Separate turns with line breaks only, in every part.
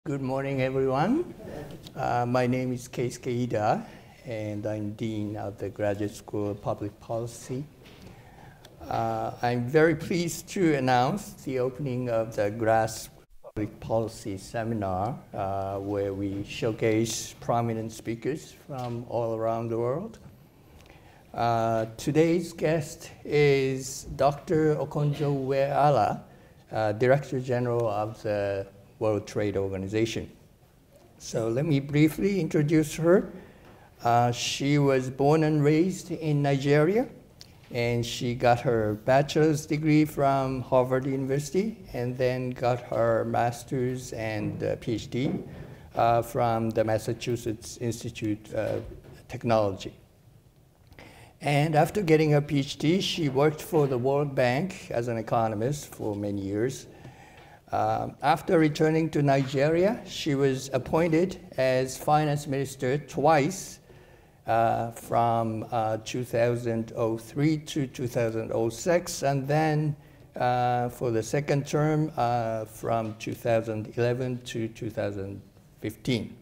Good morning, everyone. My name is Keisuke Ida, and I'm Dean of the Graduate School of Public Policy. I'm very pleased to announce the opening of the GRASP Public Policy Seminar, where we showcase prominent speakers from all around the world. Today's guest is Dr. Okonjo-Iweala, Director General of the World Trade Organization. So let me briefly introduce her. She was born and raised in Nigeria, and she got her bachelor's degree from Harvard University, and then got her master's and PhD from the Massachusetts Institute of Technology. And after getting her PhD, she worked for the World Bank as an economist for many years. After returning to Nigeria, she was appointed as finance minister twice from 2003 to 2006, and then for the second term from 2011 to 2015.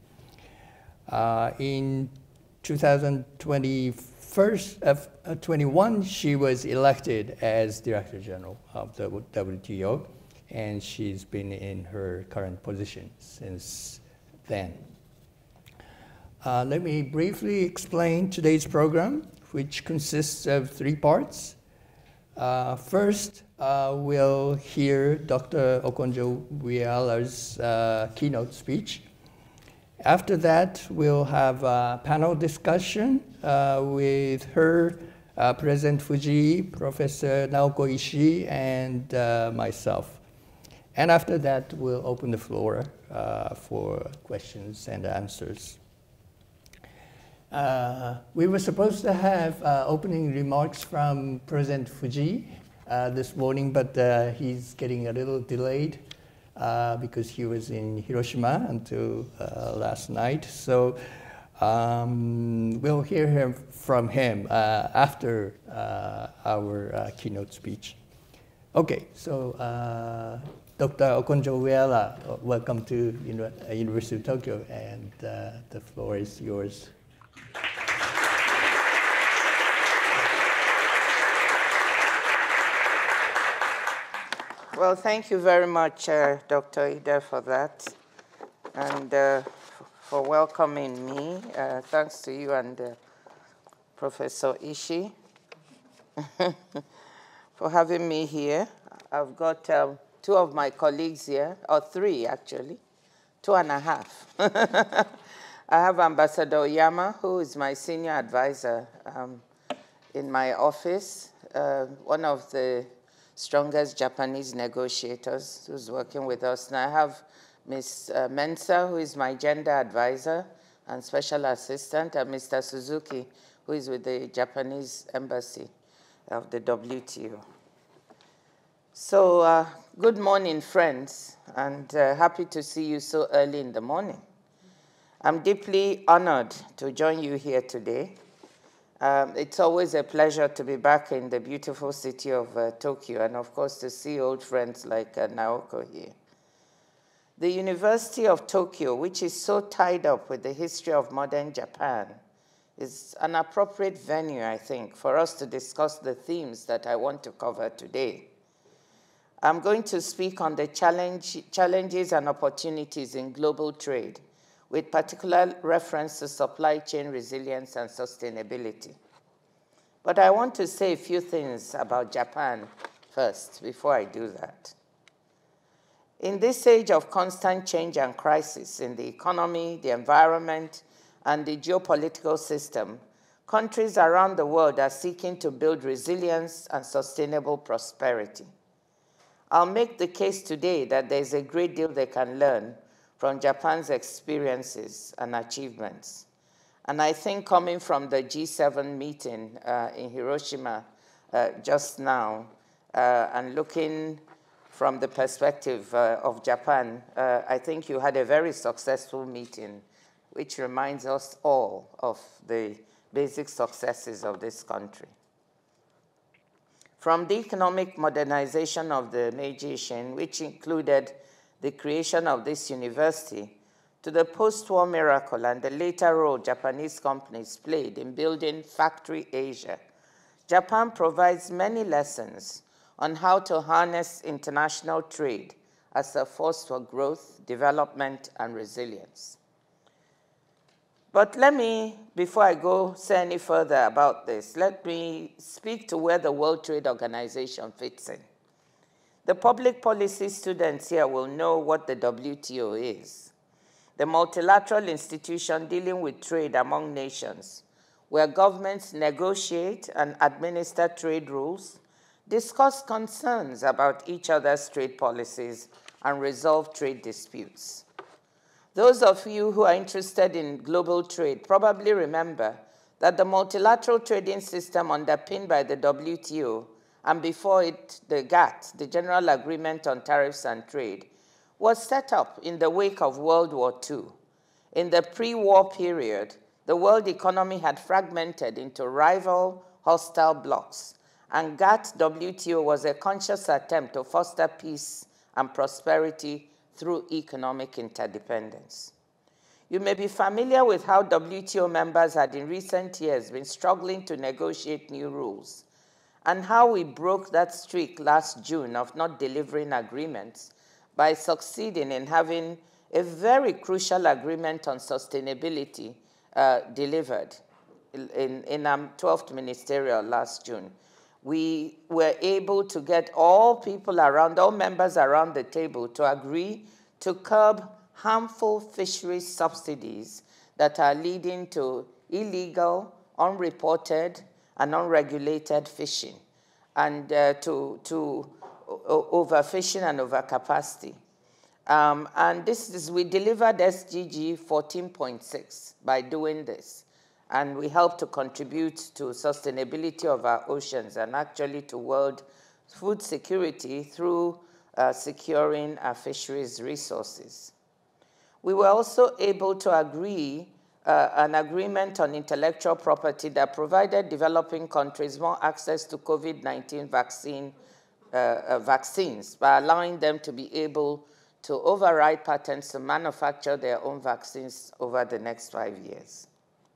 In 2021, she was elected as Director General of the WTO, and she's been in her current position since then. Let me briefly explain today's program, which consists of three parts. First, we'll hear Dr. Okonjo-Iweala's keynote speech. After that, we'll have a panel discussion with her, President Fujii, Professor Naoko Ishii, and myself. And after that, we'll open the floor for questions and answers. We were supposed to have opening remarks from President Fujii this morning, but he's getting a little delayed because he was in Hiroshima until last night. So we'll hear from him after our keynote speech. Okay, so Dr. Okonjo-Iweala, welcome to University of Tokyo, and the floor is yours.
Well, thank you very much, Dr. Ida, for that, and for welcoming me. Thanks to you and Professor Ishii for having me here. I've got two of my colleagues here, or three actually, 2.5. I have Ambassador Oyama, who is my senior advisor in my office, one of the strongest Japanese negotiators who's working with us. And I have Ms. Mensa, who is my gender advisor and special assistant, and Mr. Suzuki, who is with the Japanese embassy of the WTO. So good morning, friends, and happy to see you so early in the morning. I'm deeply honored to join you here today. It's always a pleasure to be back in the beautiful city of Tokyo, and of course to see old friends like Naoko here. The University of Tokyo, which is so tied up with the history of modern Japan, is an appropriate venue, I think, for us to discuss the themes that I want to cover today. I'm going to speak on the challenges and opportunities in global trade, with particular reference to supply chain resilience and sustainability. But I want to say a few things about Japan first, before I do that. In this age of constant change and crisis in the economy, the environment, and the geopolitical system, countries around the world are seeking to build resilience and sustainable prosperity. I'll make the case today that there's a great deal they can learn from Japan's experiences and achievements. And I think coming from the G7 meeting in Hiroshima just now, and looking from the perspective of Japan, I think you had a very successful meeting, which reminds us all of the basic successes of this country. From the economic modernization of the Meiji Shin, which included the creation of this university, to the post-war miracle and the later role Japanese companies played in building Factory Asia, Japan provides many lessons on how to harness international trade as a force for growth, development, and resilience. But let me, before I go say any further about this, let me speak to where the World Trade Organization fits in. The public policy students here will know what the WTO is. The multilateral institution dealing with trade among nations, where governments negotiate and administer trade rules, discuss concerns about each other's trade policies, and resolve trade disputes. Those of you who are interested in global trade probably remember that the multilateral trading system underpinned by the WTO and before it the GATT, the General Agreement on Tariffs and Trade, was set up in the wake of World War II. In the pre-war period, the world economy had fragmented into rival, hostile blocs, and GATT-WTO was a conscious attempt to foster peace and prosperity through economic interdependence. You may be familiar with how WTO members had in recent years been struggling to negotiate new rules, and how we broke that streak last June of not delivering agreements by succeeding in having a very crucial agreement on sustainability delivered in our 12th ministerial last June. We were able to get all members around the table to agree to curb harmful fisheries subsidies that are leading to illegal, unreported, and unregulated fishing, and to overfishing and overcapacity. And we delivered SDG 14.6 by doing this. And we help to contribute to sustainability of our oceans and actually to world food security through securing our fisheries resources. We were also able to agree an agreement on intellectual property that provided developing countries more access to COVID-19 vaccines by allowing them to be able to override patents to manufacture their own vaccines over the next 5 years.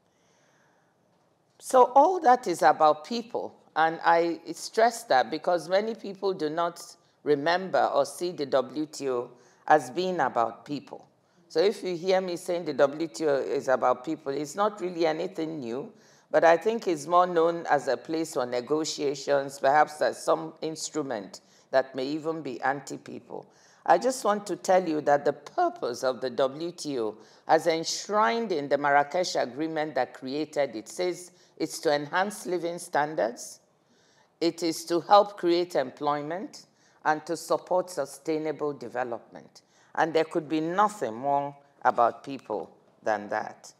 So all that is about people, and I stress that because many people do not remember or see the WTO as being about people. So if you hear me saying the WTO is about people, it's not really anything new, but I think it's more known as a place for negotiations, perhaps as some instrument that may even be anti-people. I just want to tell you that the purpose of the WTO, as enshrined in the Marrakesh Agreement that created it, says it's to enhance living standards, it is to help create employment, and to support sustainable development. And there could be nothing more about people than that.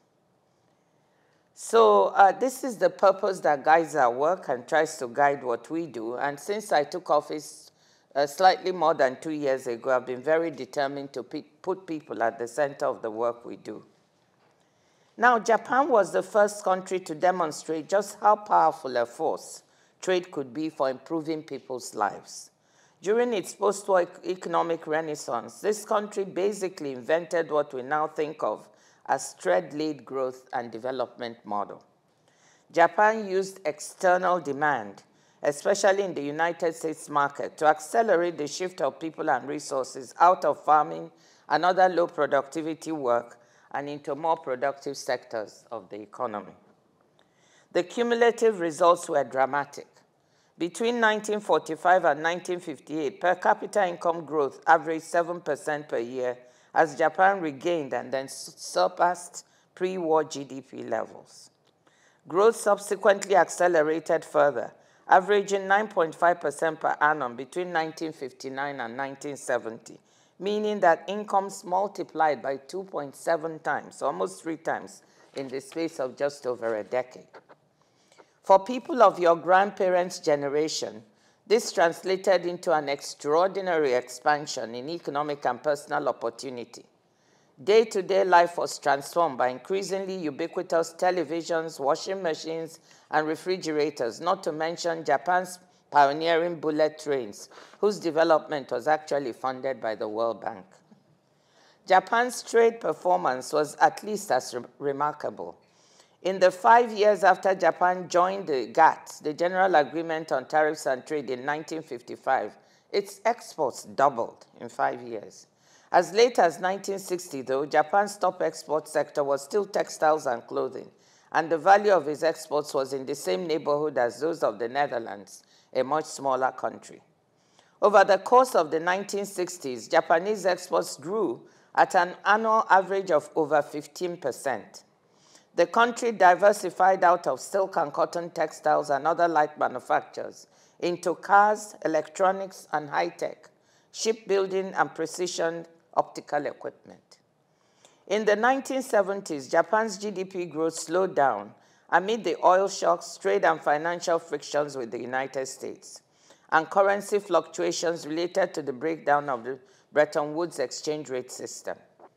So this is the purpose that guides our work and tries to guide what we do. And since I took office slightly more than 2 years ago, I've been very determined to put people at the center of the work we do. Now, Japan was the first country to demonstrate just how powerful a force trade could be for improving people's lives. During its post-war economic renaissance, this country basically invented what we now think of as trade-led growth and development model. Japan used external demand, especially in the United States market, to accelerate the shift of people and resources out of farming and other low productivity work and into more productive sectors of the economy. The cumulative results were dramatic. Between 1945 and 1958, per capita income growth averaged 7% per year as Japan regained and then surpassed pre-war GDP levels. Growth subsequently accelerated further, averaging 9.5% per annum between 1959 and 1970, meaning that incomes multiplied by 2.7 times, almost 3 times, in the space of just over a decade. For people of your grandparents' generation, this translated into an extraordinary expansion in economic and personal opportunity. Day-to-day life was transformed by increasingly ubiquitous televisions, washing machines, and refrigerators, not to mention Japan's pioneering bullet trains, whose development was actually funded by the World Bank. Japan's trade performance was at least as remarkable. In the 5 years after Japan joined the GATT, the General Agreement on Tariffs and Trade, in 1955, its exports doubled in 5 years. As late as 1960, though, Japan's top export sector was still textiles and clothing, and the value of its exports was in the same neighborhood as those of the Netherlands, a much smaller country. Over the course of the 1960s, Japanese exports grew at an annual average of over 15%. The country diversified out of silk and cotton textiles and other light manufactures into cars, electronics, and high-tech, shipbuilding, and precision optical equipment. In the 1970s, Japan's GDP growth slowed down amid the oil shocks, trade and financial frictions with the United States, and currency fluctuations related to the breakdown of the Bretton Woods exchange rate system.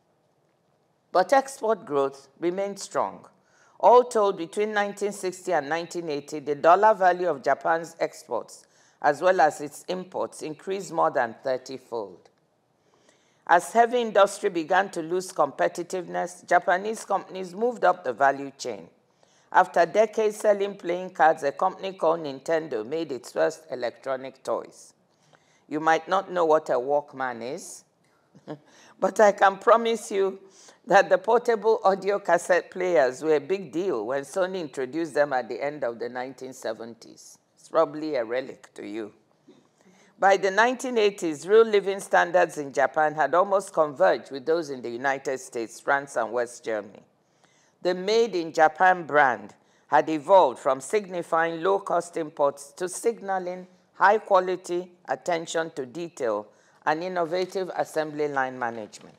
But export growth remained strong. All told, between 1960 and 1980, the dollar value of Japan's exports, as well as its imports, increased more than 30-fold. As heavy industry began to lose competitiveness, Japanese companies moved up the value chain. After decades selling playing cards, a company called Nintendo made its first electronic toys. You might not know what a Walkman is, but I can promise you that the portable audio cassette players were a big deal when Sony introduced them at the end of the 1970s. It's probably a relic to you. By the 1980s, real living standards in Japan had almost converged with those in the United States, France, and West Germany. The Made in Japan brand had evolved from signifying low-cost imports to signaling high-quality attention to detail and innovative assembly line management.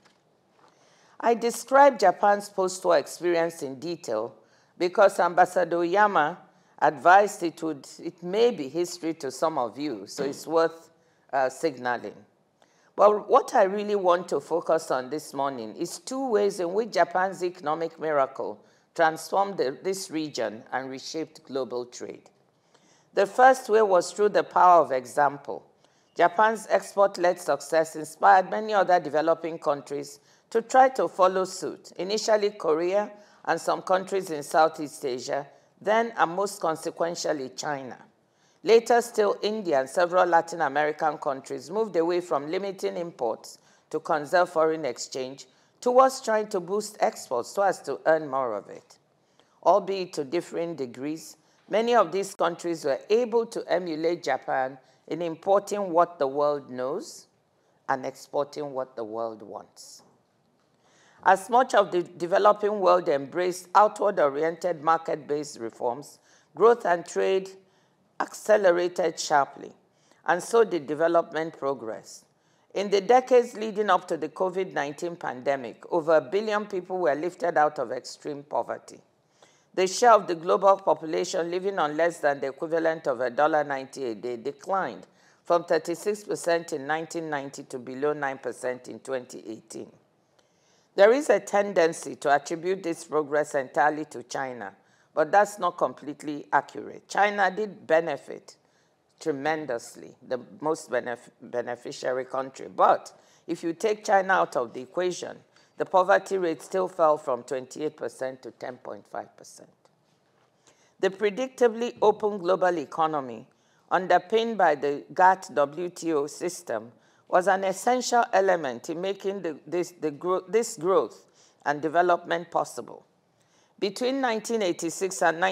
I described Japan's post-war experience in detail because Ambassador Oyama advised it may be history to some of you, so it's worth signaling. But what I really want to focus on this morning is two ways in which Japan's economic miracle transformed this region and reshaped global trade. The first way was through the power of example. Japan's export-led success inspired many other developing countries to try to follow suit, initially Korea and some countries in Southeast Asia, then and most consequentially China. Later still, India and several Latin American countries moved away from limiting imports to conserve foreign exchange towards trying to boost exports so as to earn more of it. Albeit to differing degrees, many of these countries were able to emulate Japan in importing what the world knows and exporting what the world wants. As much of the developing world embraced outward-oriented market-based reforms, growth and trade accelerated sharply, and so did development progress. In the decades leading up to the COVID-19 pandemic, over 1 billion people were lifted out of extreme poverty. The share of the global population living on less than the equivalent of $1.90 a day declined from 36% in 1990 to below 9% in 2018. There is a tendency to attribute this progress entirely to China, but that's not completely accurate. China did benefit tremendously, the most beneficiary country. But if you take China out of the equation, the poverty rate still fell from 28% to 10.5%. The predictably open global economy, underpinned by the GATT-WTO system, was an essential element in making this growth and development possible. Between 1986 and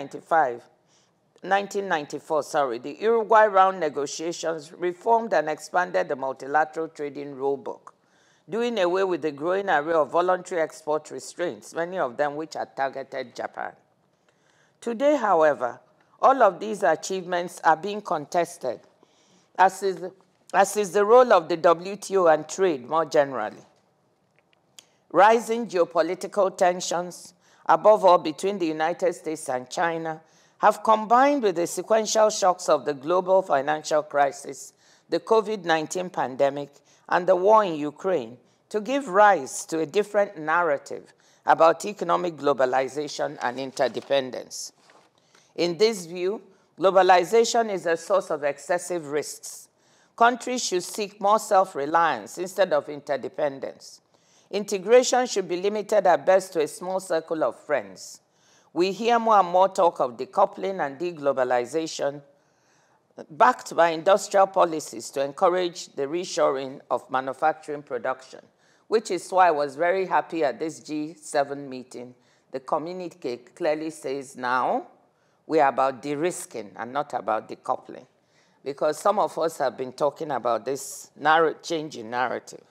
1994, the Uruguay Round negotiations reformed and expanded the multilateral trading rulebook, doing away with the growing array of voluntary export restraints, many of them which had targeted Japan. Today, however, all of these achievements are being contested, as is the role of the WTO and trade more generally. Rising geopolitical tensions, above all between the United States and China, have combined with the sequential shocks of the global financial crisis, the COVID-19 pandemic, and the war in Ukraine to give rise to a different narrative about economic globalization and interdependence. In this view, globalization is a source of excessive risks. Countries should seek more self-reliance instead of interdependence. Integration should be limited at best to a small circle of friends. We hear more and more talk of decoupling and deglobalization, backed by industrial policies to encourage the reshoring of manufacturing production, which is why I was very happy at this G7 meeting. The communique clearly says now we are about de-risking and not about decoupling, because some of us have been talking about this change in narrative.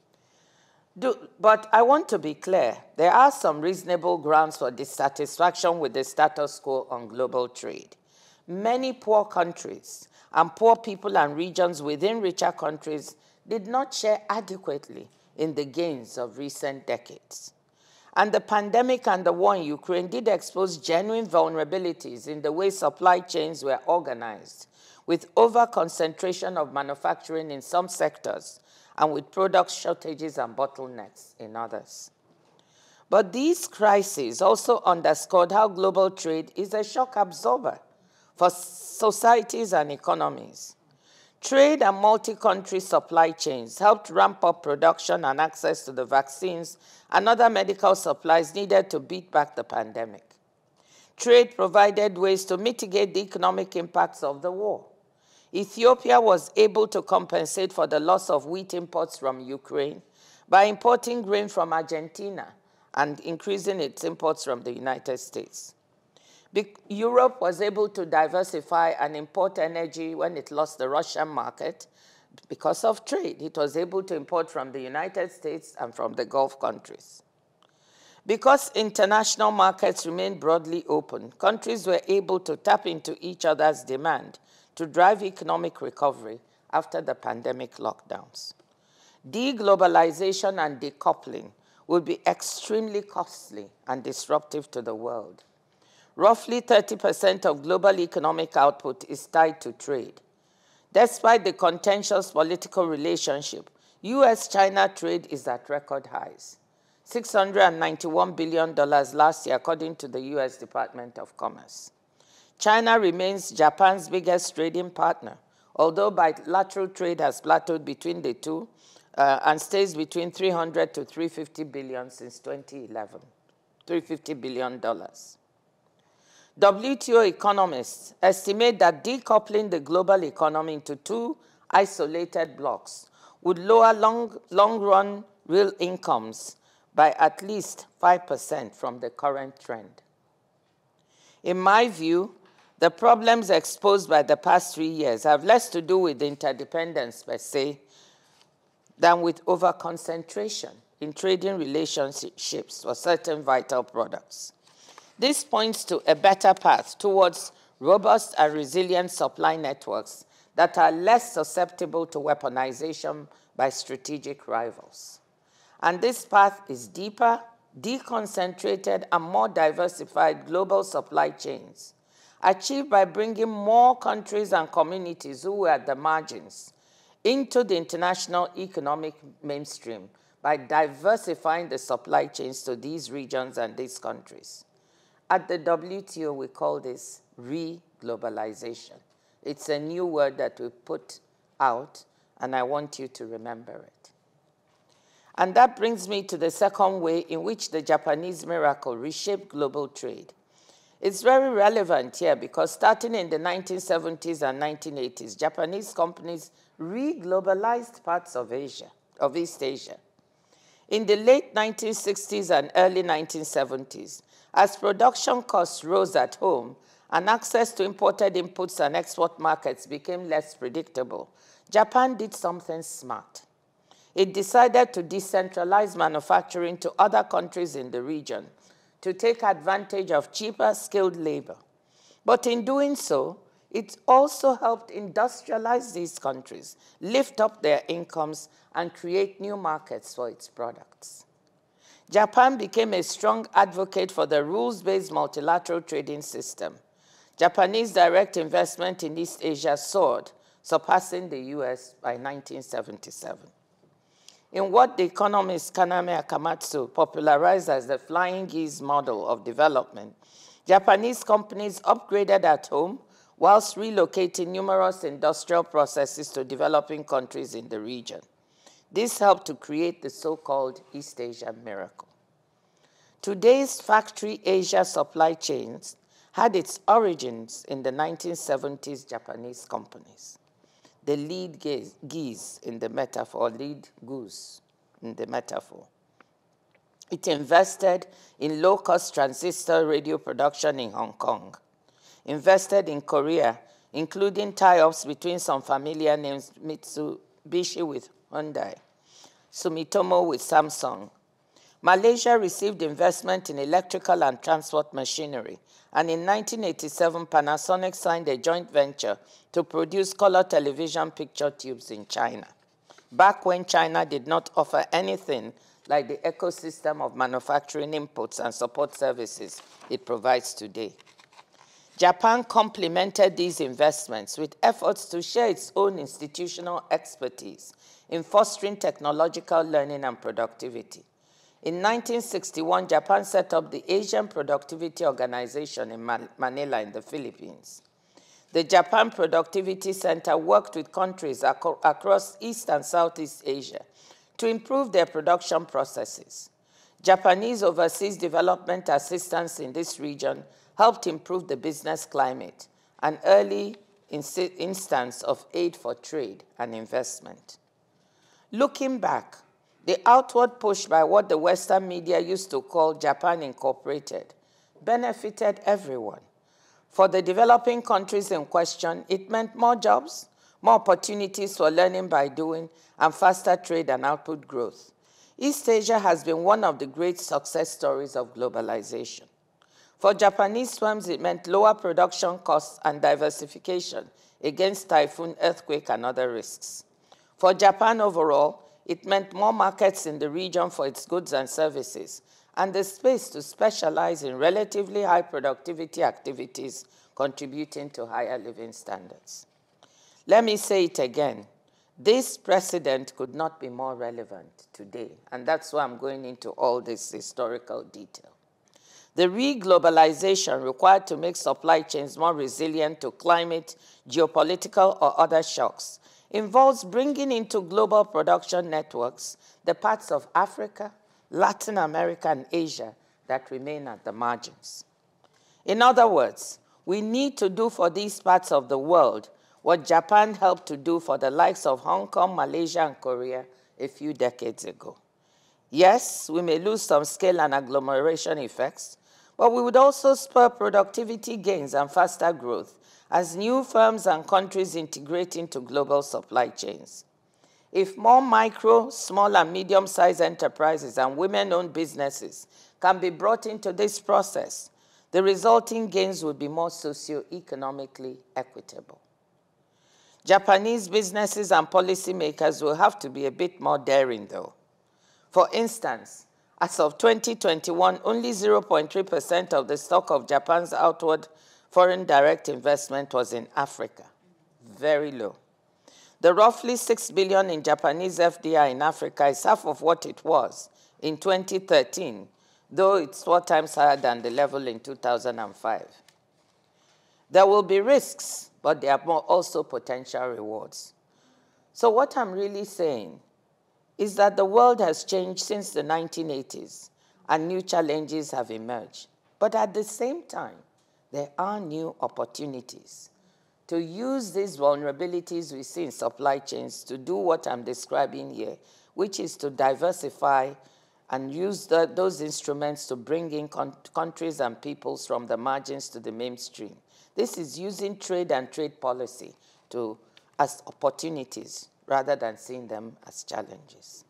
But I want to be clear, there are some reasonable grounds for dissatisfaction with the status quo on global trade. Many poor countries and poor people and regions within richer countries did not share adequately in the gains of recent decades. And the pandemic and the war in Ukraine did expose genuine vulnerabilities in the way supply chains were organized, with over-concentration of manufacturing in some sectors and with product shortages and bottlenecks in others. But these crises also underscored how global trade is a shock absorber for societies and economies. Trade and multi-country supply chains helped ramp up production and access to the vaccines and other medical supplies needed to beat back the pandemic. Trade provided ways to mitigate the economic impacts of the war. Ethiopia was able to compensate for the loss of wheat imports from Ukraine by importing grain from Argentina and increasing its imports from the United States. Europe was able to diversify and import energy when it lost the Russian market because of trade. It was able to import from the United States and from the Gulf countries. Because international markets remained broadly open, countries were able to tap into each other's demand to drive economic recovery after the pandemic lockdowns. Deglobalization and decoupling will be extremely costly and disruptive to the world. Roughly 30% of global economic output is tied to trade. Despite the contentious political relationship, US-China trade is at record highs, $691 billion last year, according to the US Department of Commerce. China remains Japan's biggest trading partner, although bilateral trade has plateaued between the two and stays between $300 to $350 billion since 2011, $350 billion. WTO economists estimate that decoupling the global economy into two isolated blocks would lower long-run real incomes by at least 5% from the current trend. In my view, the problems exposed by the past 3 years have less to do with interdependence per se than with over-concentration in trading relationships for certain vital products. This points to a better path towards robust and resilient supply networks that are less susceptible to weaponization by strategic rivals. And this path is deeper, deconcentrated, and more diversified global supply chains, achieved by bringing more countries and communities who were at the margins into the international economic mainstream by diversifying the supply chains to these regions and these countries. At the WTO, we call this re-globalization. It's a new word that we put out, and I want you to remember it. And that brings me to the second way in which the Japanese miracle reshaped global trade. It's very relevant here because starting in the 1970s and 1980s, Japanese companies re-globalized parts of East Asia. In the late 1960s and early 1970s, as production costs rose at home and access to imported inputs and export markets became less predictable, Japan did something smart. It decided to decentralize manufacturing to other countries in the region to take advantage of cheaper skilled labor. But in doing so, it also helped industrialize these countries, lift up their incomes, and create new markets for its products. Japan became a strong advocate for the rules-based multilateral trading system. Japanese direct investment in East Asia soared, surpassing the US by 1977. In what the economist Kaname Akamatsu popularized as the flying geese model of development, Japanese companies upgraded at home whilst relocating numerous industrial processes to developing countries in the region. This helped to create the so-called East Asia miracle. Today's factory Asia supply chains had its origins in the 1970s Japanese companies. The lead geese in the metaphor, lead goose in the metaphor. It invested in low-cost transistor radio production in Hong Kong, invested in Korea, including tie-ups between some familiar names, Mitsubishi with Hyundai, Sumitomo with Samsung. Malaysia received investment in electrical and transport machinery, and in 1987, Panasonic signed a joint venture to produce color television picture tubes in China, back when China did not offer anything like the ecosystem of manufacturing inputs and support services it provides today. Japan complemented these investments with efforts to share its own institutional expertise in fostering technological learning and productivity. In 1961, Japan set up the Asian Productivity Organization in Manila in the Philippines. The Japan Productivity Center worked with countries across East and Southeast Asia to improve their production processes. Japanese overseas development assistance in this region helped improve the business climate, an early instance of aid for trade and investment. Looking back, the outward push by what the Western media used to call Japan Incorporated benefited everyone. For the developing countries in question, it meant more jobs, more opportunities for learning by doing, and faster trade and output growth. East Asia has been one of the great success stories of globalization. For Japanese firms, it meant lower production costs and diversification against typhoon, earthquake, and other risks. For Japan overall, it meant more markets in the region for its goods and services, and the space to specialize in relatively high productivity activities contributing to higher living standards. Let me say it again. This precedent could not be more relevant today, and that's why I'm going into all this historical detail. The re-globalization required to make supply chains more resilient to climate, geopolitical, or other shocks involves bringing into global production networks the parts of Africa, Latin America, and Asia that remain at the margins. In other words, we need to do for these parts of the world what Japan helped to do for the likes of Hong Kong, Malaysia, and Korea a few decades ago. Yes, we may lose some scale and agglomeration effects, but we would also spur productivity gains and faster growth as new firms and countries integrate into global supply chains. If more micro, small, and medium-sized enterprises and women-owned businesses can be brought into this process, the resulting gains would be more socio-economically equitable. Japanese businesses and policymakers will have to be a bit more daring, though. For instance, as of 2021, only 0.3% of the stock of Japan's outward foreign direct investment was in Africa. Very low. The roughly $6 billion in Japanese FDI in Africa is half of what it was in 2013, though it's 4 times higher than the level in 2005. There will be risks, but there are also potential rewards. So what I'm really saying is that the world has changed since the 1980s, and new challenges have emerged. But at the same time, there are new opportunities to use these vulnerabilities we see in supply chains to do what I'm describing here, which is to diversify and use those instruments to bring in countries and peoples from the margins to the mainstream. This is using trade and trade policy as opportunities rather than seeing them as challenges.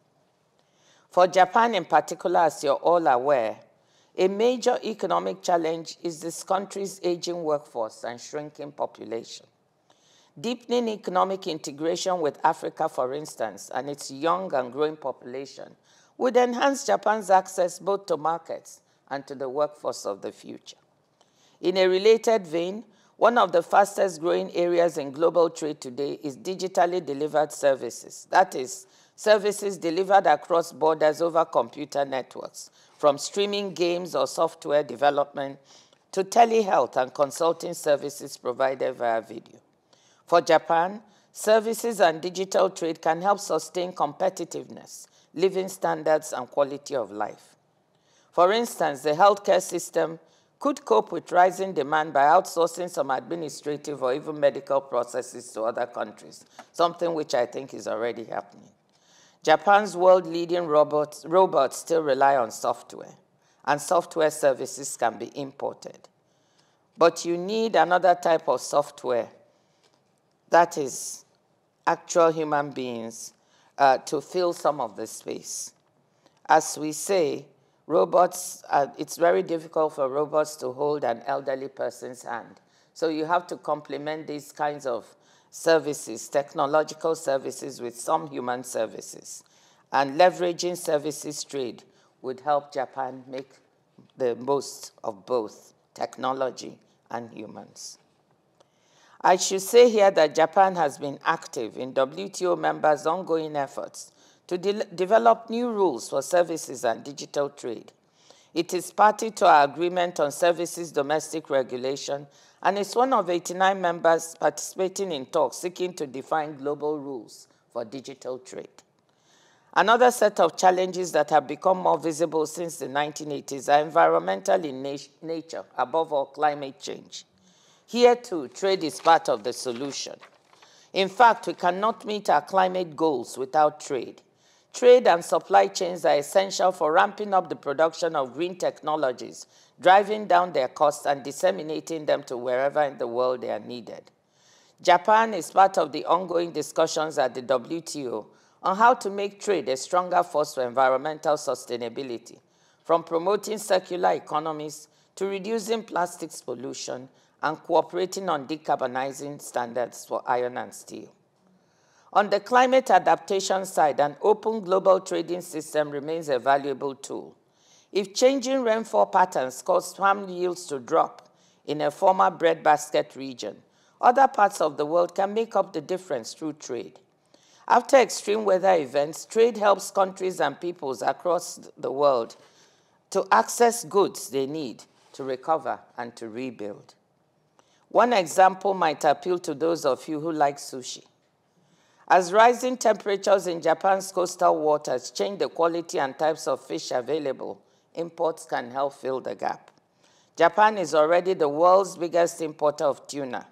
For Japan in particular, as you're all aware, a major economic challenge is this country's aging workforce and shrinking population. Deepening economic integration with Africa, for instance, and its young and growing population would enhance Japan's access both to markets and to the workforce of the future. In a related vein, one of the fastest growing areas in global trade today is digitally delivered services. That is, services delivered across borders over computer networks, from streaming games or software development to telehealth and consulting services provided via video. For Japan, services and digital trade can help sustain competitiveness, living standards, and quality of life. For instance, the healthcare system could cope with rising demand by outsourcing some administrative or even medical processes to other countries, something which I think is already happening. Japan's world-leading robots still rely on software, and software services can be imported. But you need another type of software, that is actual human beings, to fill some of the space. As we say, robots, it's very difficult for robots to hold an elderly person's hand. So you have to complement these kinds of services, technological services, with some human services. And leveraging services trade would help Japan make the most of both technology and humans. I should say here that Japan has been active in WTO members' ongoing efforts to develop new rules for services and digital trade. It is party to our agreement on services domestic regulation, and is one of 89 members participating in talks seeking to define global rules for digital trade. Another set of challenges that have become more visible since the 1980s are environmental in nature, above all climate change. Here too, trade is part of the solution. In fact, we cannot meet our climate goals without trade. Trade and supply chains are essential for ramping up the production of green technologies, driving down their costs and disseminating them to wherever in the world they are needed. Japan is part of the ongoing discussions at the WTO on how to make trade a stronger force for environmental sustainability, from promoting circular economies to reducing plastics pollution and cooperating on decarbonizing standards for iron and steel. On the climate adaptation side, an open global trading system remains a valuable tool. If changing rainfall patterns cause farm yields to drop in a former breadbasket region, other parts of the world can make up the difference through trade. After extreme weather events, trade helps countries and peoples across the world to access goods they need to recover and to rebuild. One example might appeal to those of you who like sushi. As rising temperatures in Japan's coastal waters change the quality and types of fish available, imports can help fill the gap. Japan is already the world's biggest importer of tuna.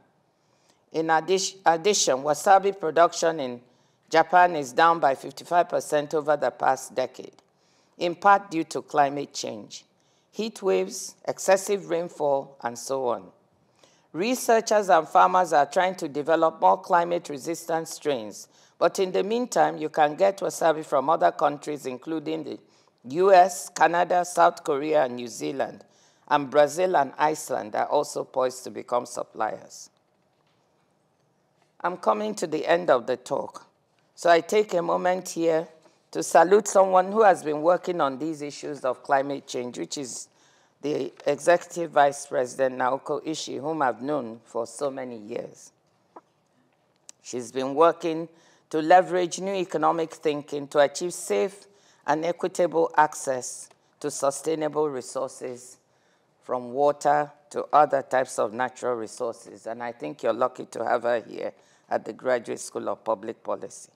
In addition, wasabi production in Japan is down by 55% over the past decade, in part due to climate change, heat waves, excessive rainfall, and so on. Researchers and farmers are trying to develop more climate-resistant strains, but in the meantime, you can get wasabi from other countries, including the US, Canada, South Korea, and New Zealand, and Brazil and Iceland are also poised to become suppliers. I'm coming to the end of the talk, so I take a moment here to salute someone who has been working on these issues of climate change, which is the Executive Vice President, Naoko Ishii, whom I've known for so many years. She's been working to leverage new economic thinking to achieve safe and equitable access to sustainable resources, from water to other types of natural resources. And I think you're lucky to have her here at the Graduate School of Public Policy.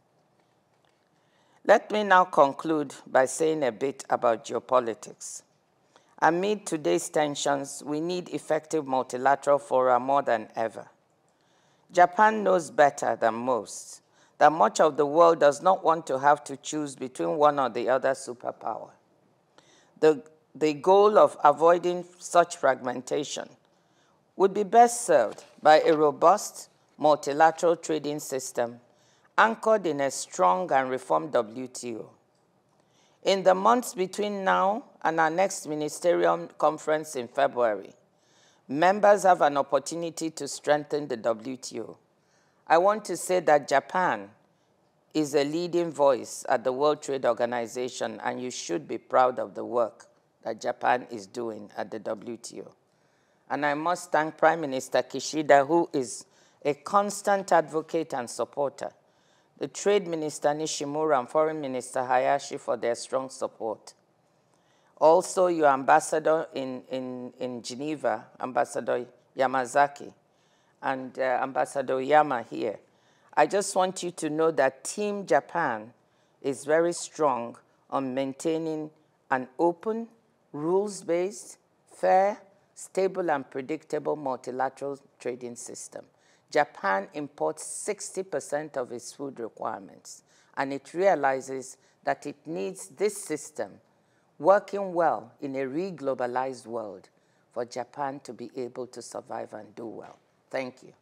Let me now conclude by saying a bit about geopolitics. Amid today's tensions, we need effective multilateral fora more than ever. Japan knows better than most that much of the world does not want to have to choose between one or the other superpower. The goal of avoiding such fragmentation would be best served by a robust multilateral trading system anchored in a strong and reformed WTO. In the months between now and our next ministerial conference in February, members have an opportunity to strengthen the WTO. I want to say that Japan is a leading voice at the World Trade Organization, and you should be proud of the work that Japan is doing at the WTO. And I must thank Prime Minister Kishida, who is a constant advocate and supporter, the Trade Minister Nishimura and Foreign Minister Hayashi for their strong support. Also, your ambassador in Geneva, Ambassador Yamazaki, and Ambassador Yama here, I just want you to know that Team Japan is very strong on maintaining an open, rules-based, fair, stable, and predictable multilateral trading system. Japan imports 60% of its food requirements, and it realizes that it needs this system working well in a re-globalized world for Japan to be able to survive and do well. Thank you.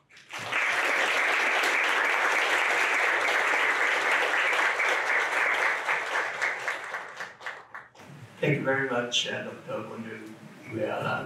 Thank you very much, Dr. Okonjo Iweala.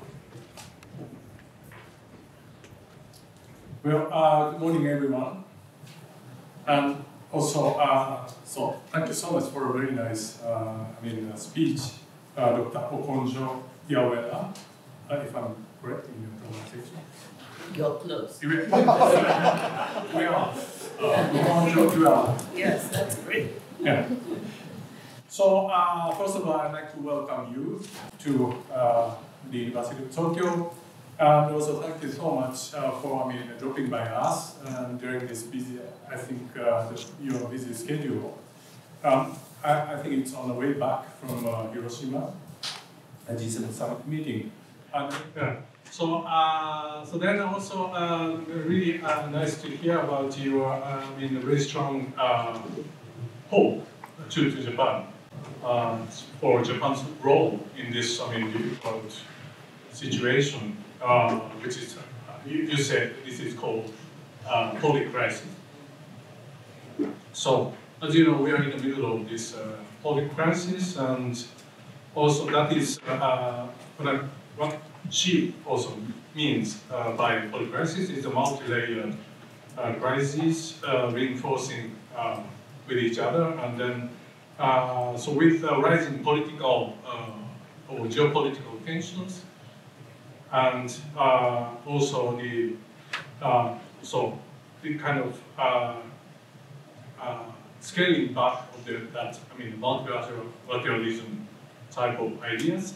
Well, good morning, everyone. And also, so thank you so much for a very nice, speech, Dr. Okonjo Iweala, if I'm correct in your pronunciation.
You're close.
We are. Okonjo Iweala.
Yes, that's great.
Yeah. So, first of all, I'd like to welcome you to the University of Tokyo. And also thank you so much for dropping by us during this busy, I think, your busy schedule. I think it's on the way back from Hiroshima, a G7 summit meeting. And, so then also really nice to hear about your very strong hope to Japan for Japan's role in this difficult situation. Which is, you said this is called COVID crisis. So, as you know, we are in the middle of this COVID crisis, and also that is what she also means by COVID crisis is a multi-layered crisis reinforcing with each other, and then so with rising political or geopolitical tensions. And also the kind of scaling back of multilateralism type of ideas.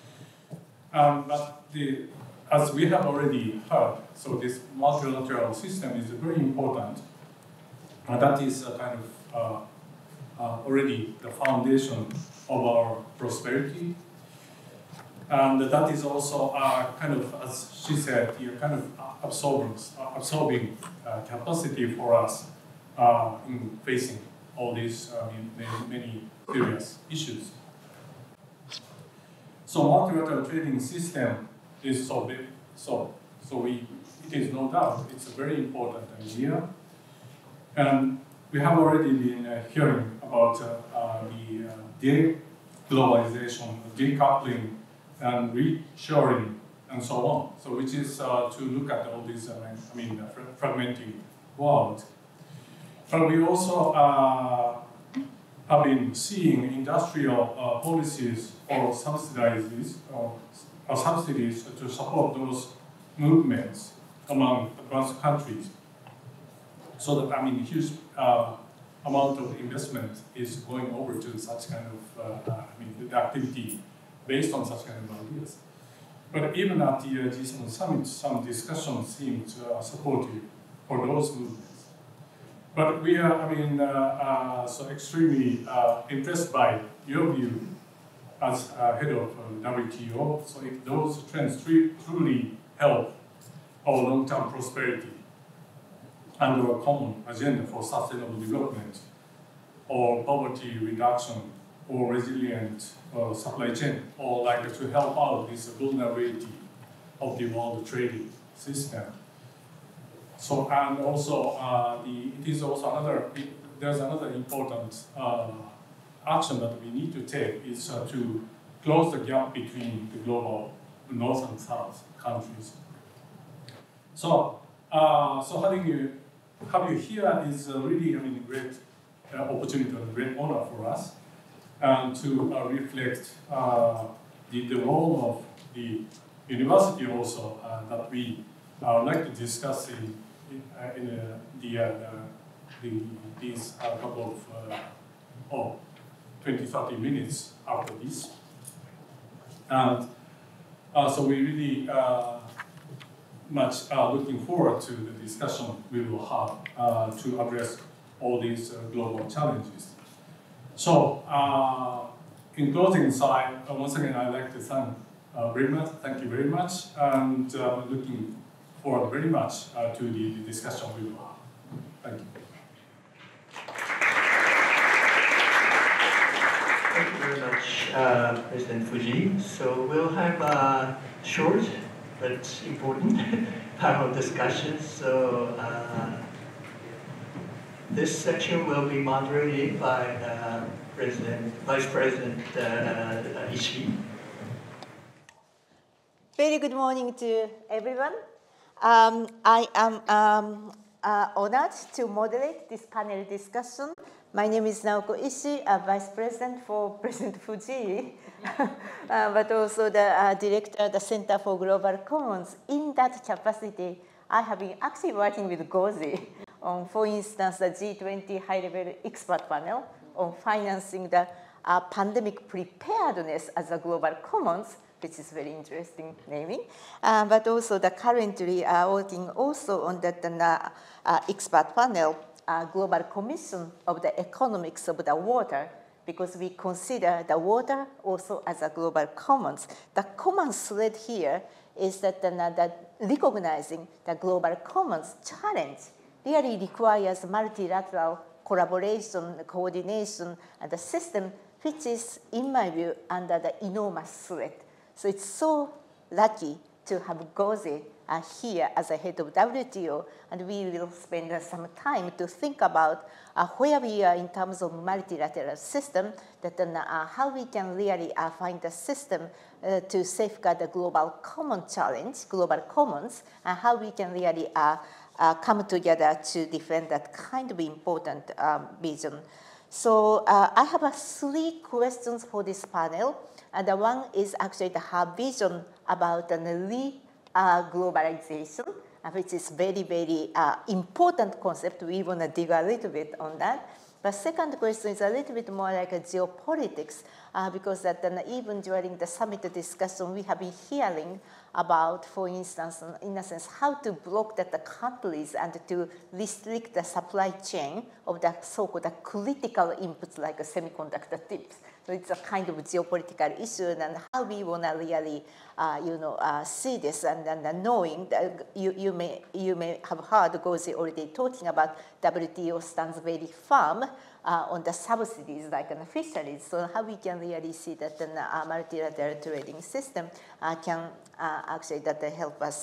But as we have already heard, so this multilateral system is very important. That is kind of already the foundation of our prosperity. And that is also kind of, as she said, kind of absorbing capacity for us in facing all these many serious issues. So multilateral trading system is so big. It is no doubt it's a very important idea. And we have already been hearing about the de-globalization, decoupling, and reshoring, and so on. So, which is to look at all these, fragmenting world. But we also have been seeing industrial policies or subsidies to support those movements among advanced countries. So that huge amount of investment is going over to such kind of the activity based on such kind of ideas. But even at the G7 summit, some discussions seemed supportive for those movements. But we are, so extremely impressed by your view as head of WTO. So if those trends truly help our long-term prosperity and our common agenda for sustainable development, or poverty reduction, or resilient supply chain, or like to help out this vulnerability of the world trading system. So, and also it is also there's another important action that we need to take is to close the gap between the global North and South countries. So, having you here is really, great opportunity and great honor for us, and to reflect the role of the university also that we like to discuss in these couple of 20-30 minutes after this. And so we really much looking forward to the discussion we will have to address all these global challenges. So, in closing side, once again, I'd like to thank you very much, and looking forward very much to the discussion we will have. Thank you.
Thank you very much, President Fujii. So we'll have a short but important panel discussion. So this section will be moderated by Vice President Ishii.
Very good morning to everyone. I am honored to moderate this panel discussion. My name is Naoko Ishii, Vice President for President Fujii, but also the Director of the Center for Global Commons. In that capacity, I have been actually working with Gozi on, for instance, the G20 high-level expert panel on financing the pandemic preparedness as a global commons, which is very interesting naming, but also the currently working also on the expert panel, Global Commission of the Economics of the Water, because we consider the water also as a global commons. The common thread here is that recognizing the global commons challenge really requires multilateral collaboration, coordination, and the system which is, in my view, under the enormous threat. So it's so lucky to have Gozi here as a head of WTO, and we will spend some time to think about where we are in terms of multilateral system, that how we can really find a system to safeguard the global common challenge, global commons, and how we can really come together to defend that kind of important vision. So I have 3 questions for this panel. And the one is actually her vision about the globalization, which is very, very important concept. We want to dig a little bit on that. The second question is a little bit more like a geopolitics, because that even during the summit discussion, we have been hearing about, for instance, in a sense, how to block that the countries and to restrict the supply chain of the so-called critical inputs like semiconductor chips. So it's a kind of geopolitical issue, and how we want to really, see this, and knowing that you may have heard Gozi already talking about WTO stands very firm on the subsidies like in the fisheries. So how we can really see that the multilateral trading system can actually help us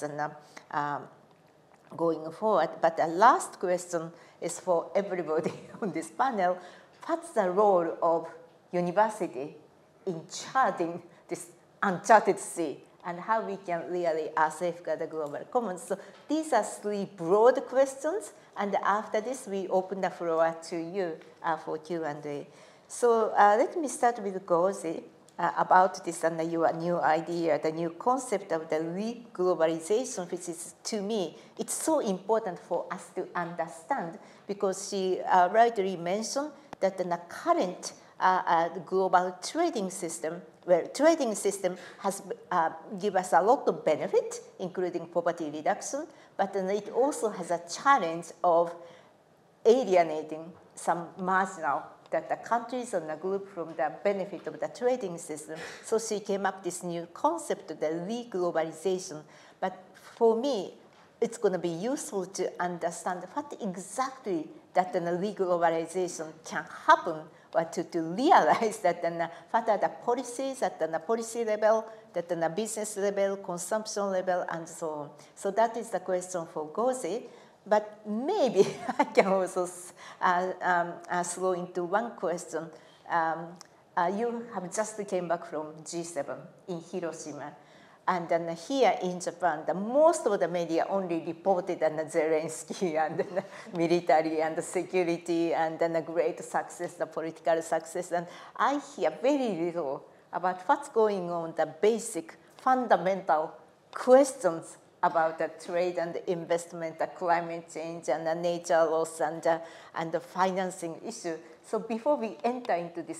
going forward. But the last question is for everybody on this panel: what's the role of university in charting this uncharted sea, and how we can really safeguard the global commons? So these are 3 broad questions, and after this, we open the floor to you for Q&A. So let me start with Gozi about this and your new idea, the new concept of the re-globalization, which is, to me, it's so important for us to understand, because she rightly mentioned that the current global trading system, where trading system has given us a lot of benefit, including poverty reduction, but then it also has a challenge of alienating some marginal that the countries and the group from the benefit of the trading system. So she came up with this new concept of the re-globalization. But for me, it's going to be useful to understand what exactly that the re-globalization can happen, or to realize that what are the policies at the policy level, that the business level, consumption level, and so on. So that is the question for Gozi. But maybe I can also throw into one question. You have just came back from G7 in Hiroshima. And then here in Japan, most of the media only reported on Zelensky and the military and the security and then the great success, the political success. And I hear very little about what's going on, the basic fundamental questions about the trade and the investment, the climate change and the nature loss and the financing issue. So before we enter into this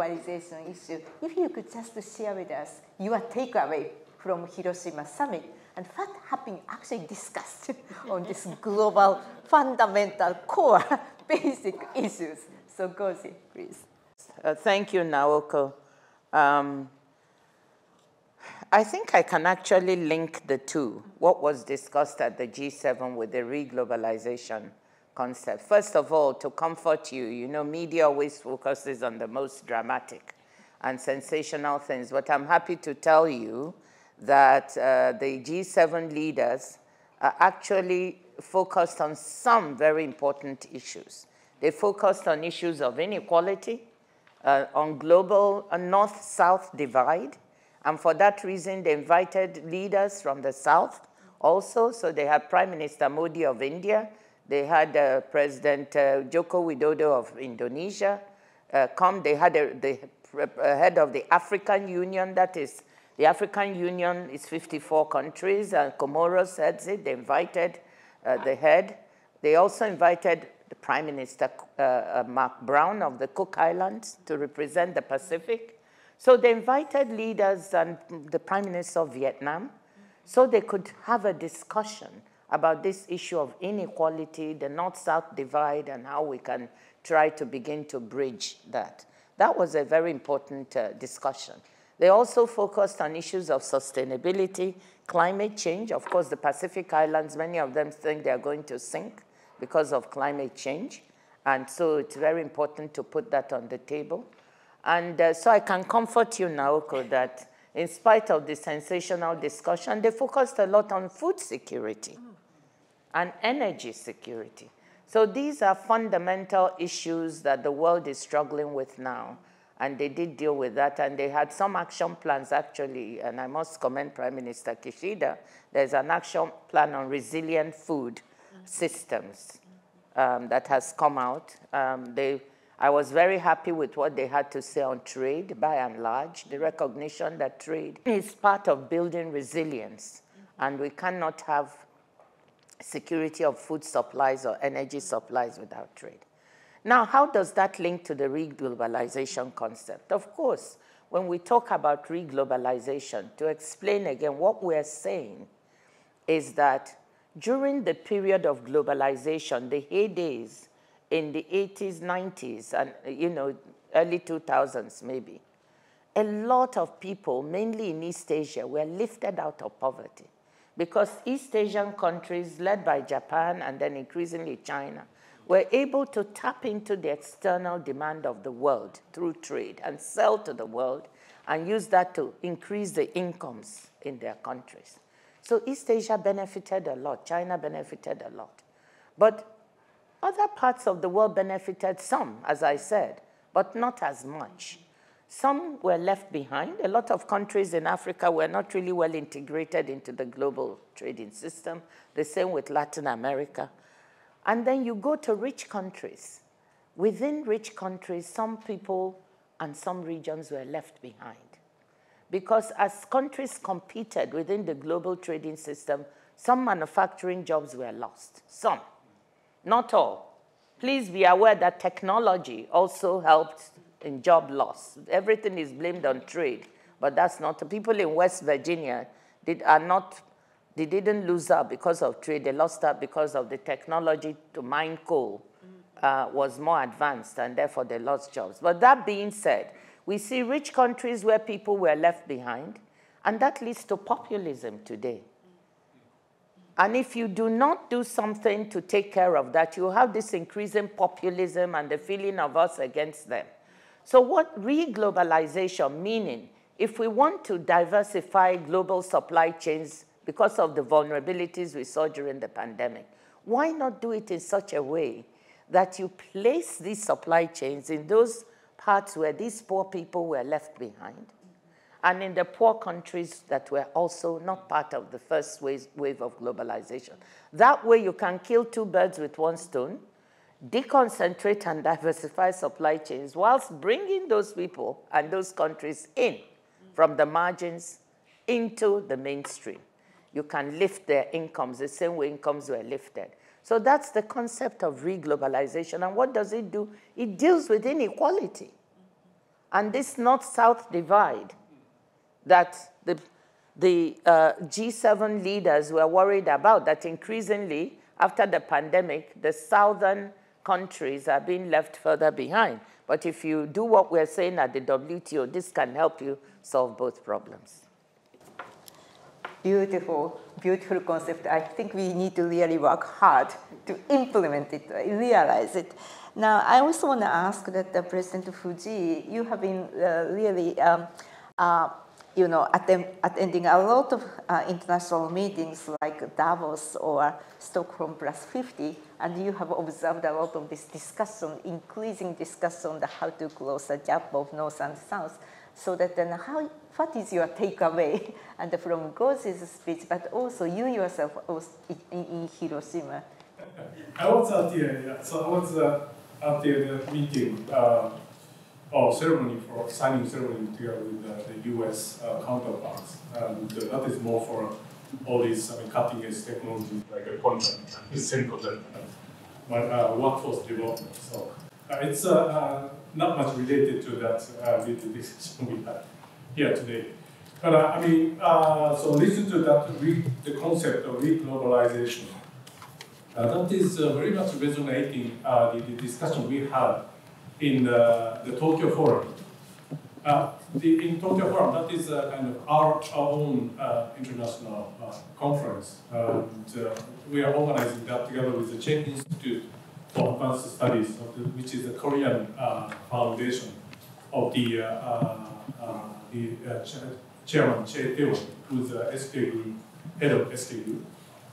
re-globalization issue, if you could just share with us your takeaway from Hiroshima summit, and what have been actually discussed on this global fundamental core basic issues. So Gozi, please.
Thank you, Naoko. I think I can actually link the two, what was discussed at the G7 with the reglobalization concept. First of all, to comfort you, you know, media always focuses on the most dramatic and sensational things, but I'm happy to tell you that the G7 leaders are actually focused on some very important issues. They focused on issues of inequality, on global north-south divide, and for that reason, they invited leaders from the South also. So they had Prime Minister Modi of India. They had President Joko Widodo of Indonesia come. They had the head of the African Union. That is, the African Union is 54 countries, and Comoros heads it. They invited the head. They also invited the Prime Minister Mark Brown of the Cook Islands to represent the Pacific. So they invited leaders and the Prime Minister of Vietnam so they could have a discussion about this issue of inequality, the North-South divide, and how we can try to begin to bridge that. That was a very important discussion. They also focused on issues of sustainability, climate change. Of course, the Pacific Islands, many of them think they're going to sink because of climate change. And so it's very important to put that on the table. And so I can comfort you, Naoko, that in spite of the sensational discussion, they focused a lot on food security and energy security. So these are fundamental issues that the world is struggling with now. And they did deal with that, and they had some action plans, actually, and I must commend Prime Minister Kishida. There's an action plan on resilient food systems that has come out. I was very happy with what they had to say on trade, by and large, the recognition that trade is part of building resilience, and we cannot have security of food supplies or energy supplies without trade. Now, how does that link to the reglobalization concept? Of course, when we talk about reglobalization, to explain again, what we're saying is that during the period of globalization, the heydays, in the 80s, 90s, and early 2000s maybe, a lot of people, mainly in East Asia, were lifted out of poverty because East Asian countries, led by Japan and then increasingly China, were able to tap into the external demand of the world through trade and sell to the world and use that to increase the incomes in their countries. So East Asia benefited a lot. China benefited a lot. But other parts of the world benefited some, as I said, but not as much. Some were left behind. A lot of countries in Africa were not really well integrated into the global trading system. The same with Latin America. And then you go to rich countries. Within rich countries, some people and some regions were left behind. Because as countries competed within the global trading system, some manufacturing jobs were lost. Some. Not all. Please be aware that technology also helped in job loss. Everything is blamed on trade, but that's not. The people in West Virginia they didn't lose out because of trade. They lost out because of the technology to mine coal was more advanced, and therefore they lost jobs. But that being said, we see rich countries where people were left behind, and that leads to populism today. And if you do not do something to take care of that, you have this increasing populism and the feeling of us against them. So what reglobalization meaning, if we want to diversify global supply chains because of the vulnerabilities we saw during the pandemic, why not do it in such a way that you place these supply chains in those parts where these poor people were left behind, and in the poor countries that were also not part of the first wave of globalization. That way you can kill two birds with one stone, deconcentrate and diversify supply chains whilst bringing those people and those countries in from the margins into the mainstream. You can lift their incomes the same way incomes were lifted. So that's the concept of reglobalization. And what does it do? It deals with inequality and this north-south divide that the G7 leaders were worried about, that increasingly, after the pandemic, the southern countries are being left further behind. But if you do what we're saying at the WTO, this can help you solve both problems.
Beautiful, beautiful concept. I think we need to really work hard to implement it, realize it. Now, I also want to ask that President Fujii, you have been really, attending a lot of international meetings like Davos or Stockholm Plus 50, and you have observed a lot of this discussion, increasing discussion on how to close the gap of North and South. So that then what is your takeaway and from Gozi's speech, but also you yourself in Hiroshima?
I was at the meeting or ceremony for signing ceremony together with the U.S. Counterparts, and that is more for all these cutting-edge technology like a quantum, semiconductor, workforce development. So it's not much related to that with the discussion we had here today. But so listen to that, the concept of reglobalization. That is very much resonating the discussion we had in the Tokyo Forum. In Tokyo Forum, that is kind of our own international conference. And we are organizing that together with the Chen Institute for Advanced Studies, which is the Korean foundation of the chairman, Che Tae-won, who's the SK Group, head of SK Group.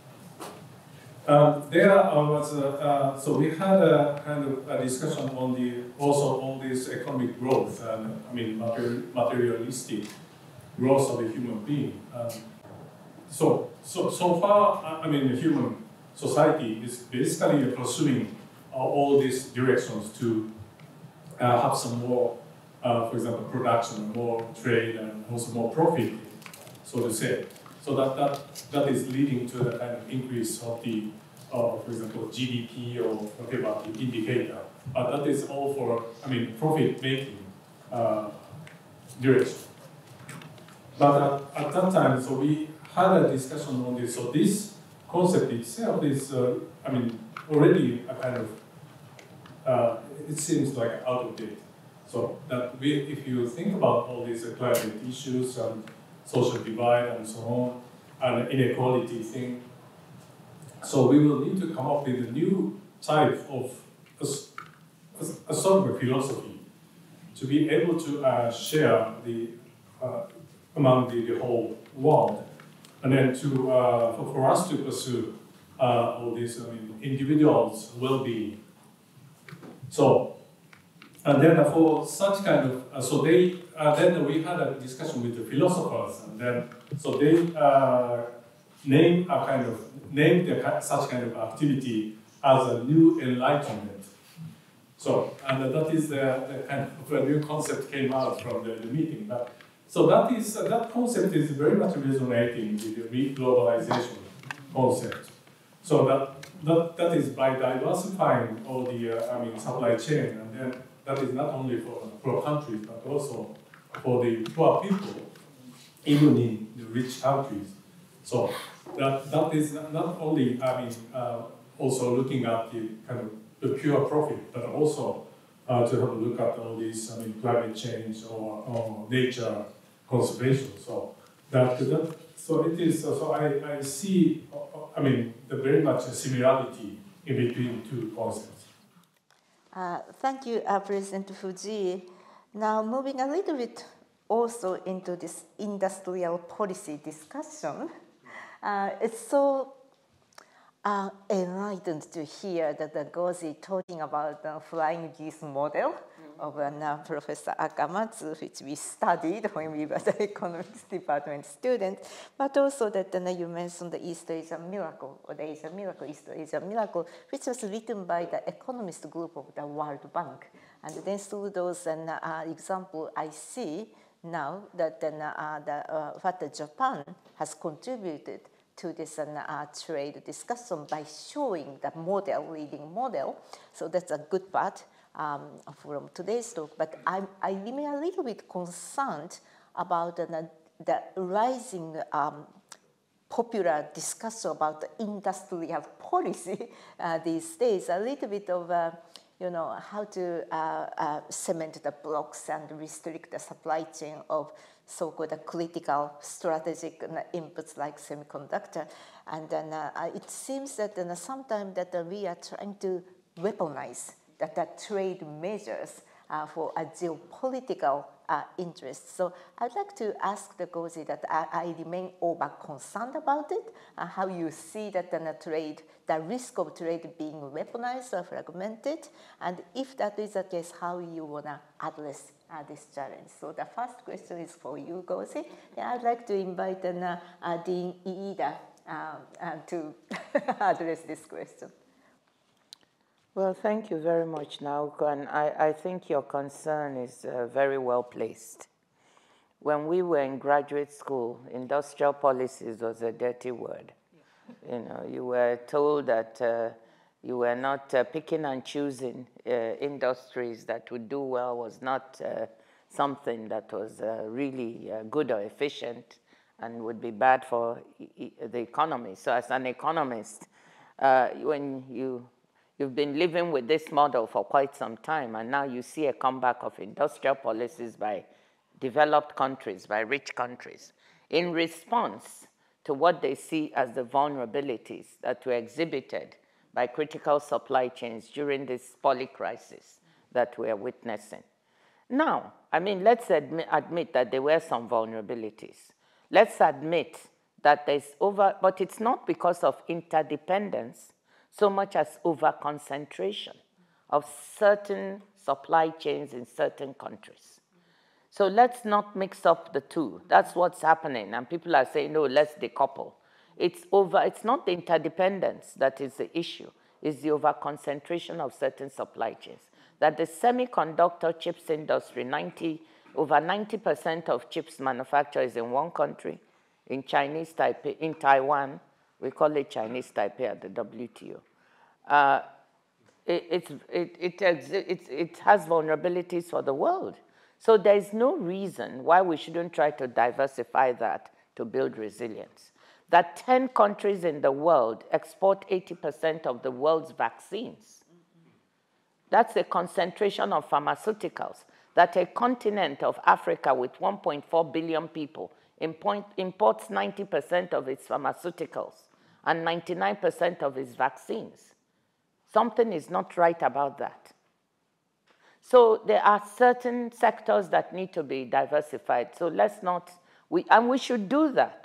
So we had a kind of a discussion on all this economic growth and materialistic growth of the human being. So far, the human society is basically pursuing all these directions to have some more, for example, production, more trade, and also more profit, so to say. So that is leading to the kind of increase of the, for example, GDP or whatever the indicator. But that is all for, profit-making direction. But at that time, so we had a discussion on this. So this concept itself is, already a kind of, it seems like out of date. So that if you think about all these climate issues and social divide and so on, and inequality thing, so we will need to come up with a new type of a sort of philosophy to be able to share among the whole world, and then for us to pursue all these individuals' well-being. So, and then for such kind of then we had a discussion with the philosophers, and then so they named such kind of activity as a new enlightenment. So, and that is the kind of a new concept came out from the meeting. But so that concept is very much resonating with the re-globalization concept. So that is by diversifying all the supply chain, and then that is not only for poor countries but also for the poor people, even in the rich countries. So that is not only also looking at the kind of the pure profit, but also to have a look at all these climate change or nature conservation. So so it is. So I see the very much a similarity in between two concepts.
Thank you, President Fujii. Now moving a little bit also into this industrial policy discussion, it's so enlightened to hear that Gozi talking about the flying geese model of Professor Akamatsu, which we studied when we were the economics department students, but also that you mentioned the East Asian Miracle, or the Asian Miracle, East Asian Miracle, which was written by the economist group of the World Bank. And then through those examples, I see now that what Japan has contributed to this trade discussion by showing the model, leading model. So that's a good part from today's talk. But I remain a little bit concerned about the rising popular discussion about the industrial policy these days, a little bit of, how to cement the blocks and restrict the supply chain of so-called critical strategic inputs like semiconductor. And then it seems that sometimes that we are trying to weaponize that trade measures for a geopolitical interest. So I'd like to ask the Gozi that I remain over concerned about it, how you see that the risk of trade being weaponized or fragmented, and if that is the case, how you want to address this challenge. So the first question is for you, Gozi. And I'd like to invite Dean Iida to address this question.
Well, thank you very much, Naoko, and I think your concern is very well placed. When we were in graduate school, industrial policies was a dirty word. You were told that you were not picking and choosing industries that would do well was not something that was really good or efficient and would be bad for the economy. So as an economist, when you've been living with this model for quite some time, and now you see a comeback of industrial policies by developed countries, by rich countries, in response to what they see as the vulnerabilities that were exhibited by critical supply chains during this poly crisis that we are witnessing. Now, I mean, let's admit that there were some vulnerabilities. Let's admit that there's but it's not because of interdependence so much as over-concentration of certain supply chains in certain countries. So let's not mix up the two. That's what's happening. And people are saying, no, let's decouple. It's not the interdependence that is the issue. It's the over-concentration of certain supply chains. That the semiconductor chips industry, over 90% of chips manufacture is in one country, in Taiwan. We call it Chinese Taipei at the WTO. It has vulnerabilities for the world. So there is no reason why we shouldn't try to diversify that to build resilience. That 10 countries in the world export 80% of the world's vaccines. That's a concentration of pharmaceuticals. That a continent of Africa with 1.4 billion people imports 90% of its pharmaceuticals and 99% of its vaccines. Something is not right about that. So there are certain sectors that need to be diversified. So let's not, and we should do that.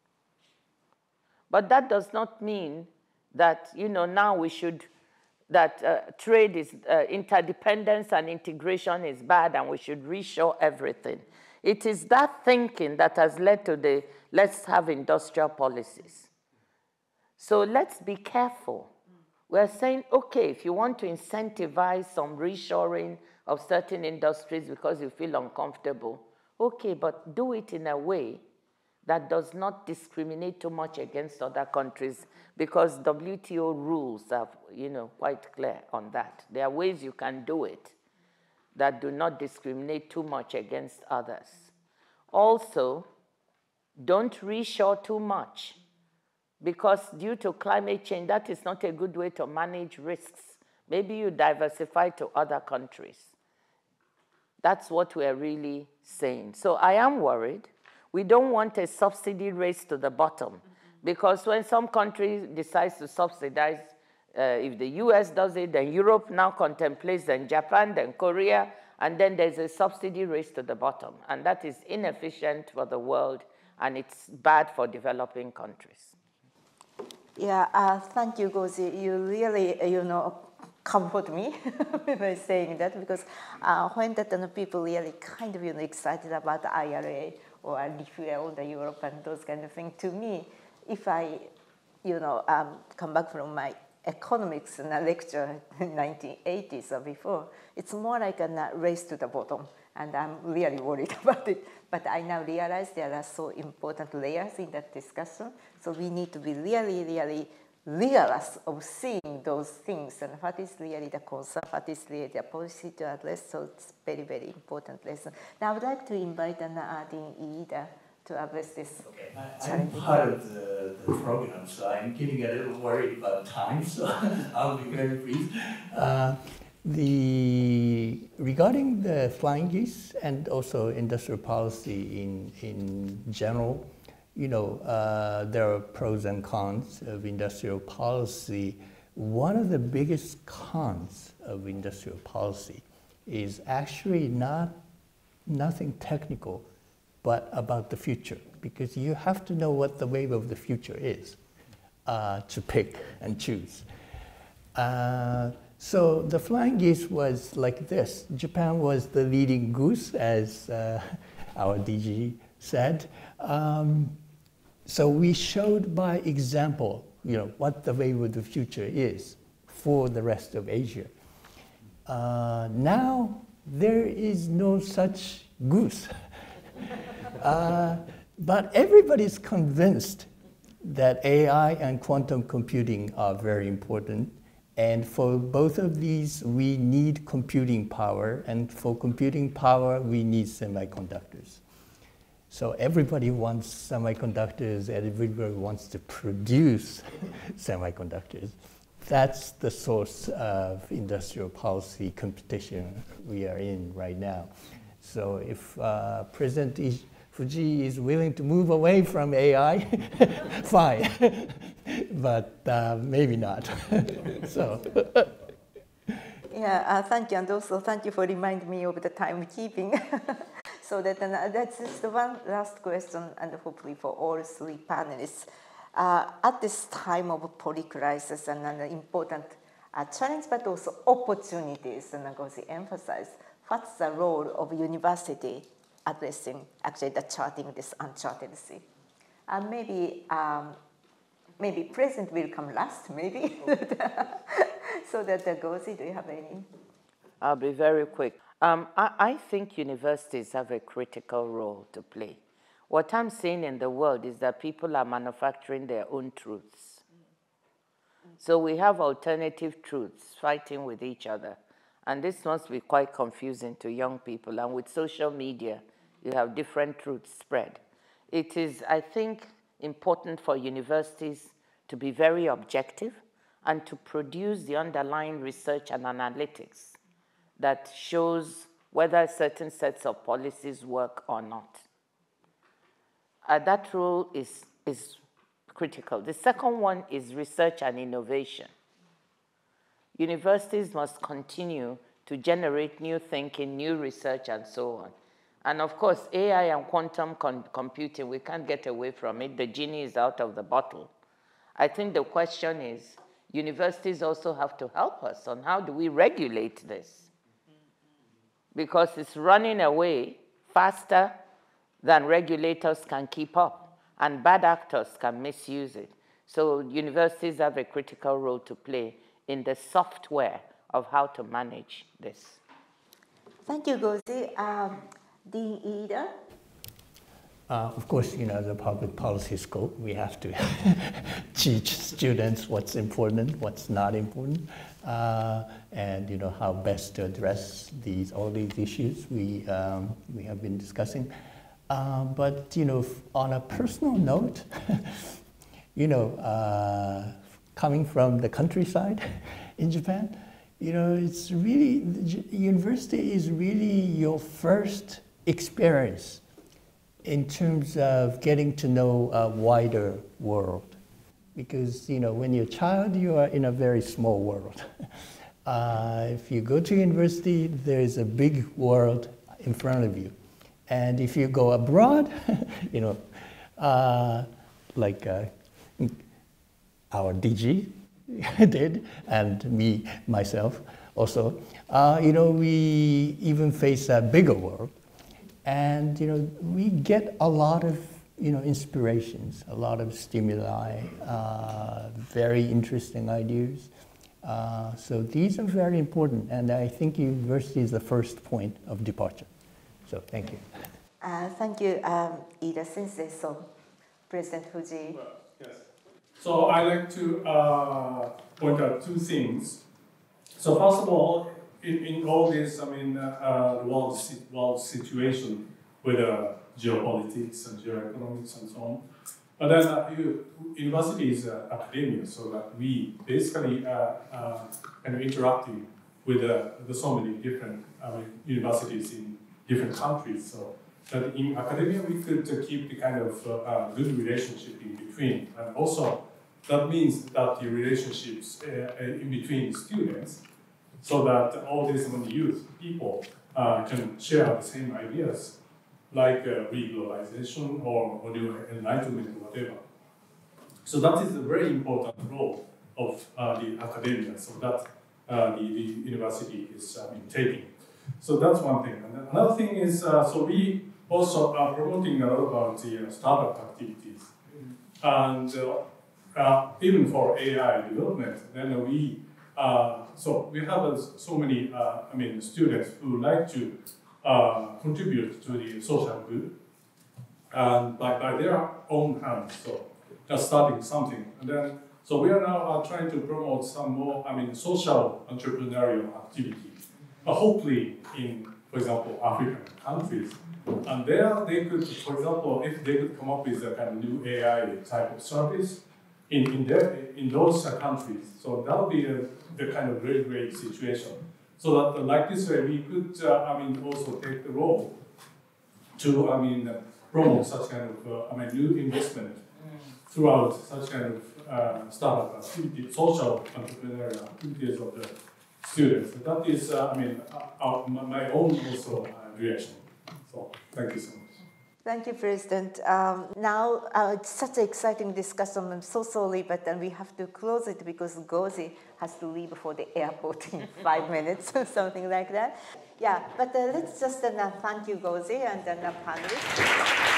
But that does not mean that, now we should, that trade is, interdependence and integration is bad and we should reshore everything. It is that thinking that has led to let's have industrial policies. So let's be careful. We're saying, okay, if you want to incentivize some reshoring of certain industries because you feel uncomfortable, okay, but do it in a way that does not discriminate too much against other countries, because WTO rules are, quite clear on that. There are ways you can do it that do not discriminate too much against others. Also, don't reshore too much, because due to climate change, that is not a good way to manage risks. Maybe you diversify to other countries. That's what we're really saying. So I am worried. We don't want a subsidy race to the bottom, because when some country decides to subsidize, if the US does it, then Europe now contemplates, then Japan, then Korea, and then there's a subsidy race to the bottom. And that is inefficient for the world, and it's bad for developing countries.
Yeah, thank you, Gozi. You really, comfort me by saying that, because when that people really kind of excited about the IRA or refuel the Europe and those kind of things, to me, if I come back from my economics lecture in 1980s or before, it's more like a race to the bottom, and I'm really worried about it. But I now realize there are so important layers in that discussion, so we need to be really, really rigorous of seeing those things and what is really the concern, what is really the policy to address. So it's very, very important lesson. Now I would like to invite Dean Iida to address this
I'm
challenging
part of the program, so I'm getting a little worried about time, so I'll be very brief. Regarding the flying geese and also industrial policy in general, there are pros and cons of industrial policy. One of the biggest cons of industrial policy is actually nothing technical, but about the future, because you have to know what the wave of the future is to pick and choose. So the flying geese was like this. Japan was the leading goose, as our DG said. So we showed by example, what the wave of the future is for the rest of Asia. Now there is no such goose. But everybody's convinced that AI and quantum computing are very important. And for both of these, we need computing power. And for computing power, we need semiconductors. So everybody wants semiconductors, and everybody wants to produce semiconductors. That's the source of industrial policy competition we are in right now. So if President Fujii is willing to move away from AI, fine, but maybe not. So.
Yeah, thank you, and also thank you for reminding me of the timekeeping. So that's just the one last question, and hopefully for all three panelists. At this time of polycrisis and an important challenge, but also opportunities, and I'm going to emphasize, what's the role of university addressing actually the charting this uncharted sea? Maybe President will come last, maybe. So that Ngozi, do you have any?
I'll be very quick. I think universities have a critical role to play. What I'm seeing in the world is that people are manufacturing their own truths. So we have alternative truths fighting with each other. And this must be quite confusing to young people. And with social media, you have different truths spread. It is, I think, important for universities to be very objective and to produce the underlying research and analytics that shows whether certain sets of policies work or not. That role is critical. The second one is research and innovation. Universities must continue to generate new thinking, new research, and so on. And of course, AI and quantum computing, we can't get away from it. The genie is out of the bottle. I think the question is, universities also have to help us on how do we regulate this? Because it's running away faster than regulators can keep up, and bad actors can misuse it. So universities have a critical role to play in the software of how to manage this.
Thank you, Ngozi. Dean Ida?
Of course, the public policy scope, we have to teach students what's important, what's not important, and how best to address all these issues we have been discussing. But on a personal note, coming from the countryside in Japan, it's really, university is really your first experience in terms of getting to know a wider world. Because, when you're a child, you are in a very small world. If you go to university, there is a big world in front of you. And if you go abroad, like our DG did, and myself also, we even face a bigger world. And, we get a lot of, inspirations, a lot of stimuli, very interesting ideas. So these are very important, and I think university is the first point of departure. So thank you.
Thank you, Ida Sensei. So, President Fujii.
Well, yes. So I'd like to point out two things. So first of all, in all this, the world situation with geopolitics and geoeconomics and so on. But then university is academia, so that we basically kind of interacting with so many different universities in different countries. So that in academia we could keep the kind of good relationship in between, and also that means that the relationships in between students, so that all these youth people can share the same ideas, like reglobalization or new enlightenment or whatever. So that is a very important role of the academia, so that the university is taking. So that's one thing. And then another thing is, so we also are promoting a lot about the startup activities. And even for AI development, then we have so many students who like to contribute to the social good, and by their own hands, so just starting something. And then, so we are now trying to promote some more, social entrepreneurial activity, hopefully in, for example, African countries. And there they could, for example, if they could come up with a kind of new AI type of service in those countries, so that would be the kind of very great situation. So that, like this way, we could, also take the role to, promote such kind of, new investment throughout such kind of startup activity, social entrepreneurial activities of the students. That is, my own also direction. So, thank you so much.
Thank you, President. Now, it's such an exciting discussion. I'm so sorry, but then we have to close it because Gozi has to leave for the airport in 5 minutes or something like that. Yeah, but let's just thank you, Gozi, and then the panelists.